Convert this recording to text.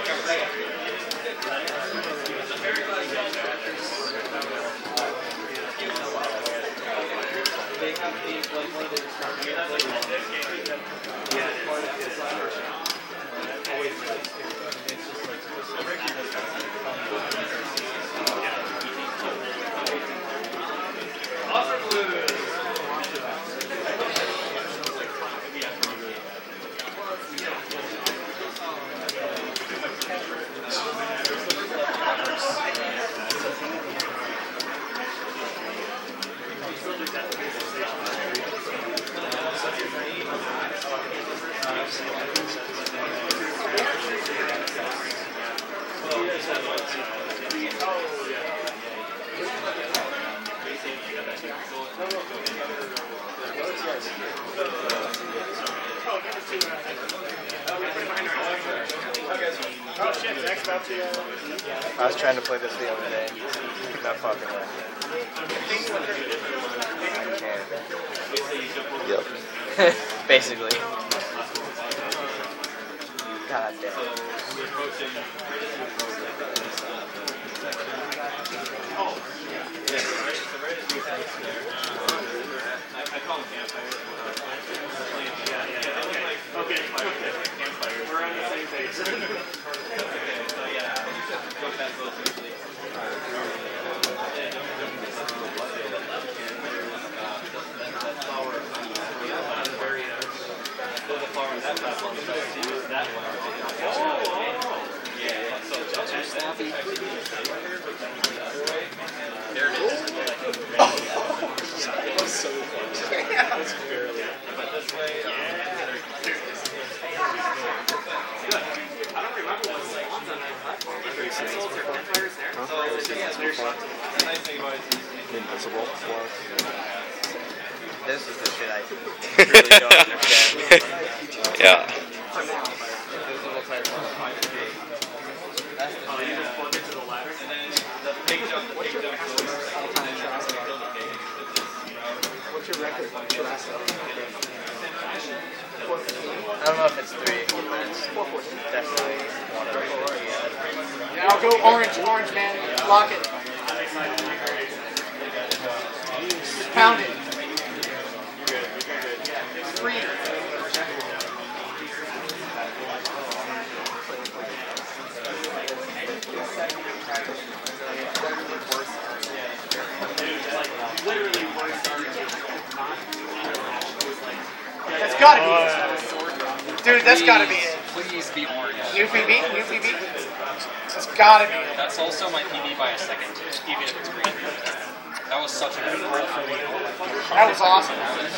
I was trying to play this the other day. Not fucking way. Yep. Basically. God damn. I call them campfires. Okay. We're on the same page. There it is. So close. It's barely. But this way, I don't remember what it was on that platform. Campfires there. The nice thing about it is Invisible. This is the shit I really don't understand. Yeah. Invisible type one. That's the you just plug into the ladder. And then the big jump, What's your record? I don't know if it's 3, but it's definitely one of them. Yeah, I'll go orange, man. Lock it. Just pound it. 3. That's gotta be it. Dude, that's gotta be it. Please be orange. New PB? That's gotta be it. That's also my PB by a second, even if it's green. That was such a good roll for me. That was awesome.